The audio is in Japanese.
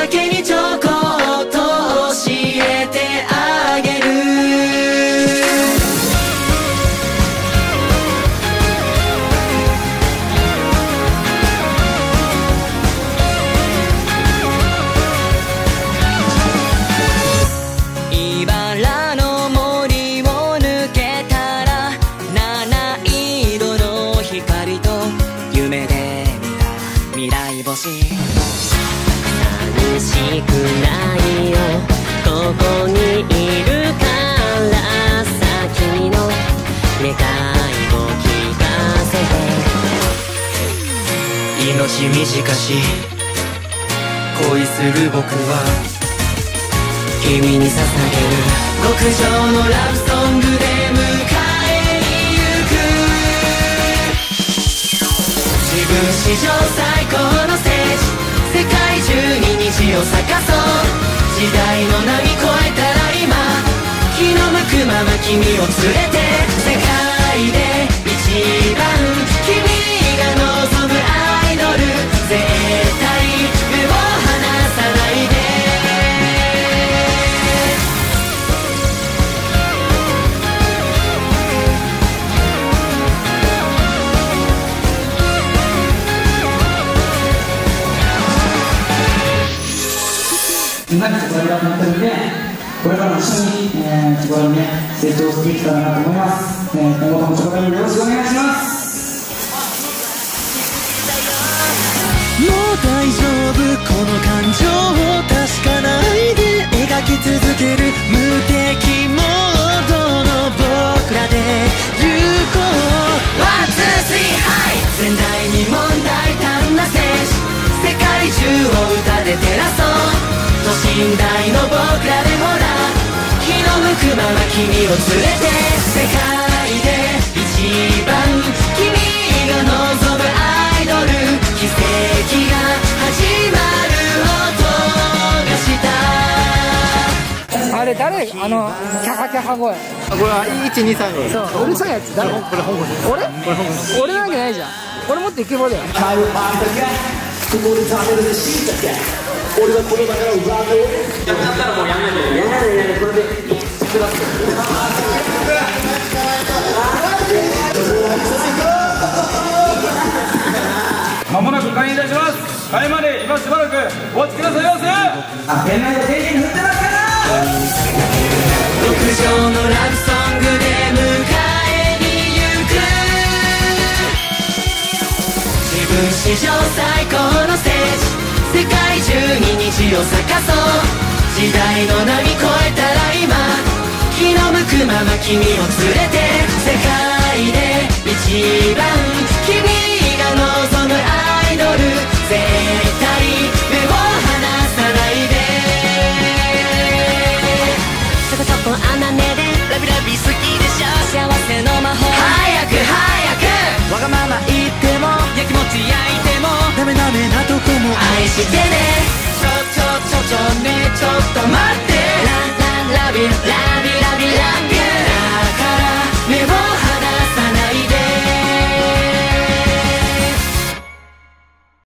だけにちょこっと教えてあげる。茨の森を抜けたら七色の光と夢で見た未来星。 寂しくないよここにいるからさ君の願いを聞かせて。 命短し恋する僕は君に捧げる極上のラブソングで迎えに行く。自分史上最高のステージ、世界中に虹を咲かそう。時代の波越えたら今気の向くまま君を連れて、世界で一番君が望むアイドル、絶対目を離さないで。 何かこれからなってるんで、これからも一緒に、これをね、成長していけたらなと思います。今後ともそこからよろしくお願いします。 もう大丈夫この感情を確かないで描き続ける無敵モードの僕らで行こう。ワンツースリーハイ、前代未聞大胆なステージ、世界中を歌で照らそう。等身大の僕らでほら気の向くまま君を連れて、世界で一番君が望むアイドル、奇跡が始まる音がした。 あれ誰？キャハキャハ声。 これは123号。 そう、うるさいやつ誰？ これ香港です。 俺？俺なわけないじゃん。俺もっとイケボだよ。 ここで食べるしいたけ、俺はこのだから裏でやったらもうやめないで。やめないで、これでまもなく開演いたします。開演まで今しばらくお待ちくださいませ。 店内で電気に振ってますから。 極上のラブソングで迎えに行く。自分史上最高のステージ、世界中に虹を咲かそう。時代の波越えたら今気の向くまま君を連れて、世界で一番君が望むアイドル、絶対目を離さないで。 ちょこちょこ穴目でラビラビ好きでしょ幸せの魔法。 早く早くわがまま言ってもやきもち焼いてもダメダメなとこも愛してね。